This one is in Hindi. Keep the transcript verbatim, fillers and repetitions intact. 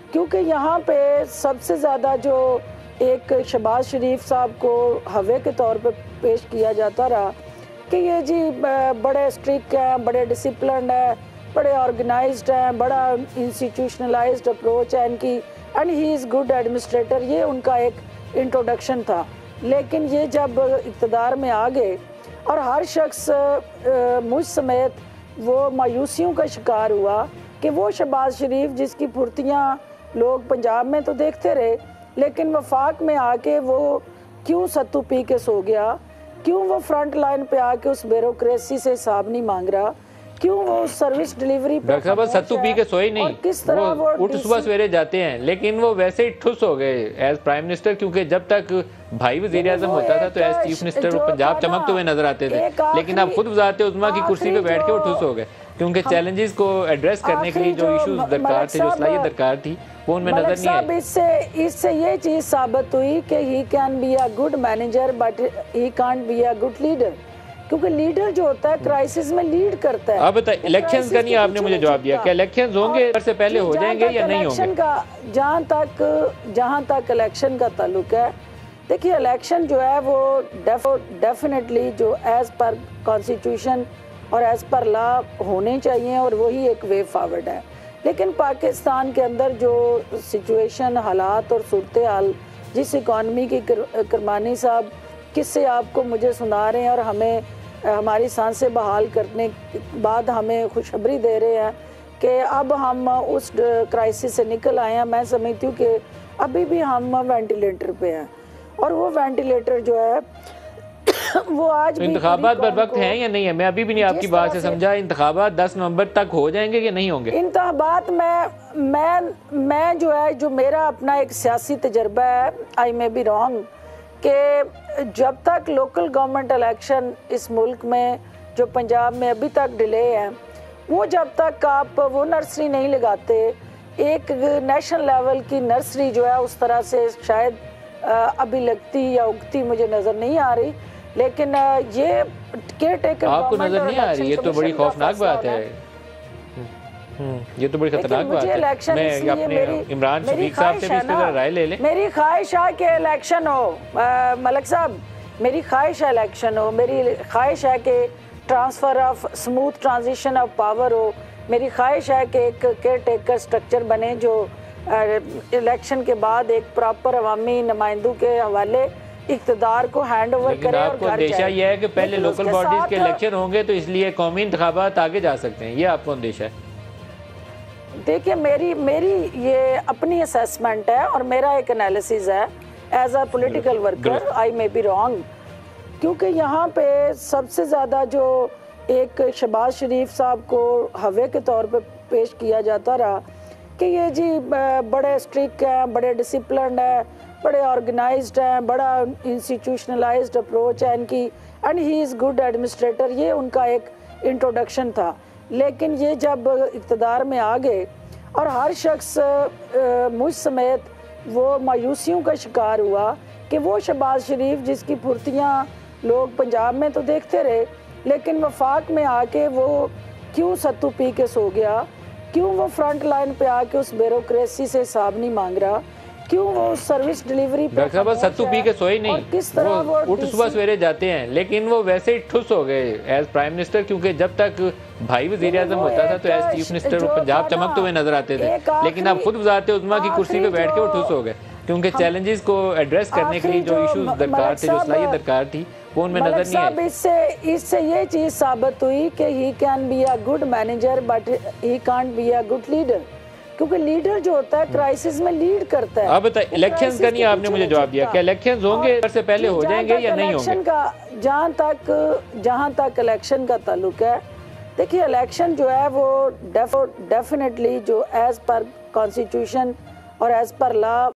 क्योंकि यहाँ पे सबसे ज़्यादा जो एक शहबाज शरीफ साहब को हवे के तौर पे पेश किया जाता रहा कि ये जी बड़े स्ट्रिक्ट हैं, बड़े डिसिप्लिन है, बड़े ऑर्गेनाइज्ड हैं, बड़ा इंस्टीट्यूशनलाइज्ड अप्रोच है इनकी, and he is good administrator, ये उनका एक इंट्रोडक्शन था। लेकिन ये जब इक़्तिदार में आ गए और हर शख्स मुझ समेत वो मायूसियों का शिकार हुआ कि वो शहबाज शरीफ जिसकी फुर्तियाँ लोग पंजाब में तो देखते रहे, लेकिन वफाक में आके वो क्यों सत्तू पी के सो गया, क्यों वो फ्रंट लाइन पे आके उस ब्यूरोक्रेसी से हिसाब नहीं मांग रहा, क्यों वो सर्विस डिलीवरी पे डॉक्टर साहब सत्तू पी के सोए नहीं, किस तरह वो, वो उठ सुबह सवेरे जाते हैं, लेकिन वो वैसे ही ठुस हो गए एज प्राइम मिनिस्टर, क्योंकि जब तक भाई वज़ीर आज़म होता था तो एज चीफ मिनिस्टर वो पंजाब चमकते हुए नजर आते थे, लेकिन अब खुद वज़ारत उज़्मा की कुर्सी पे बैठ के वो ठुस हो गए, क्योंकि चैलेंजेस को एड्रेस करने के लिए जो इश्यूज दरकार थे, जो सलाहियत दरकार थी, वो उनमें नजर नहीं आई। इससे इससे ये चीज साबित हुई कि he can be a good manager but he can't be a good leader, क्योंकि लीडर जो होता है क्राइसिस में लीड करता है। अब बताइए, इलेक्शंस का नहीं आपने मुझे जवाब दिया, क्या इलेक्शंस होंगे से पहले हो जाएंगे या नहीं होंगे? का जहाँ तक जहाँ तक इलेक्शन का ताल्लुक है, देखिए इलेक्शन जो है वो डेफिनेटली जो एज पर कॉन्स्टिट्यूशन और एज पर लॉ होने चाहिए और वही एक वे फॉरवर्ड है। लेकिन पाकिस्तान के अंदर जो सिचुएशन, हालात और सूरत हाल, जिस इकॉनमी की करमानी साहब किससे आपको मुझे सुना रहे हैं और हमें हमारी सांसें बहाल करने के बाद हमें खुशखबरी दे रहे हैं कि अब हम उस क्राइसिस से निकल आए हैं, मैं समझती हूँ कि अभी भी हम वेंटिलेटर पे हैं और वो वेंटिलेटर जो है वो आज इंतखाबात बर वक्त हैं या नहीं है? मैं अभी भी नहीं आपकी बात से समझा, इंतखाबात दस नवंबर तक हो जाएंगे या नहीं होंगे? इंतखाबात में मैं मैं जो है जो मेरा अपना एक सियासी तजर्बा है, आई मे बी रॉन्ग, कि जब तक लोकल गवर्नमेंट इलेक्शन इस मुल्क में जो पंजाब में अभी तक डिले है, वो जब तक आप वो नर्सरी नहीं लगाते, एक नेशनल लेवल की नर्सरी जो है उस तरह से शायद अभी लगती या उगती मुझे नज़र नहीं आ रही। लेकिन ये केयर टेकर आपको नज़र नहीं आ रही, ये तो बड़ी खौफनाक बात है, ये तो बड़ी खतरनाक बात है। मैं अपने इमरान शफीक साहब से भी इस पर राय ले लें। मेरी ख्वाहिश है कि इलेक्शन हो, मलिक साहब, मेरी ख्वाहिश है इलेक्शन हो, मेरी ख्वाहिश है कि transfer of smooth transition of power हो, मेरी ख्वाहिश है कि एक केयर टेकर स्ट्रक्चर बने जो इलेक्शन के बाद एक प्रॉपर अवामी नुमाइंदों के हवाले इक़्तिदार को हैंड ओवर करे। आपको अंदेशा ये है कि पहले लोकल बॉडीज के इलेक्शन होंगे तो इसलिए कौमी इंतखाबात आगे जा सकते हैं, ये आपको अंदेशा है? देखिए, मेरी मेरी ये अपनी असेसमेंट है और मेरा एक एनालिसिस है as a political worker, I may be wrong, क्योंकि यहाँ पे सबसे ज़्यादा जो एक शहबाज शरीफ साहब को हवे के तौर पे पेश किया जाता रहा कि ये जी बड़े स्ट्रिक्ट हैं, बड़े डिसिप्लिन है, बड़े ऑर्गेनाइज्ड हैं, बड़ा इंस्टीट्यूशनलाइज्ड अप्रोच है इनकी, and he is good administrator, ये उनका एक इंट्रोडक्शन था। लेकिन ये जब इक़्तिदार में आ गए और हर शख्स मुझ समेत वो मायूसियों का शिकार हुआ कि वो शहबाज शरीफ जिसकी फुर्तियाँ लोग पंजाब में तो देखते रहे, लेकिन वफाक में आके वो क्यों सत्तू पी के सो गया, क्यों वो फ्रंट लाइन पे आके उस ब्यूरोक्रेसी से हिसाब नहीं मांग रहा, क्यों वो सर्विस डिलीवरी पे डॉक्टर साहब सत्तू पी के सोए नहीं, किस तरह वो, वो उठ सुबह सवेरे जाते हैं, लेकिन वो वैसे ही ठुस हो गए एज प्राइम मिनिस्टर, क्योंकि जब तक भाई वज़ीर आज़म होता था तो एज चीफ मिनिस्टर वो पंजाब चमकते हुए नजर आते थे, लेकिन अब खुद वज़ारत उज़्मा की कुर्सी पे बैठ के वो ठुस हो गए, क्योंकि चैलेंजेस को एड्रेस करने के लिए जो इश्यूज दरकार थे, जो सलाहियत दरकार थी, वो उनमें नजर नहीं आई। इससे इससे ये चीज साबित हुई कि he can be a good manager but he can't be a good leader, क्योंकि लीडर जो होता है क्राइसिस में लीड करता है। अब बताइए, इलेक्शंस का नहीं आपने मुझे जवाब दिया, क्या इलेक्शंस होंगे से पहले हो जाएंगे या नहीं होंगे? का जहाँ तक जहाँ तक इलेक्शन का ताल्लुक है, देखिए इलेक्शन जो है वो डेफिनेटली जो एज पर कॉन्स्टिट्यूशन और एज पर लॉ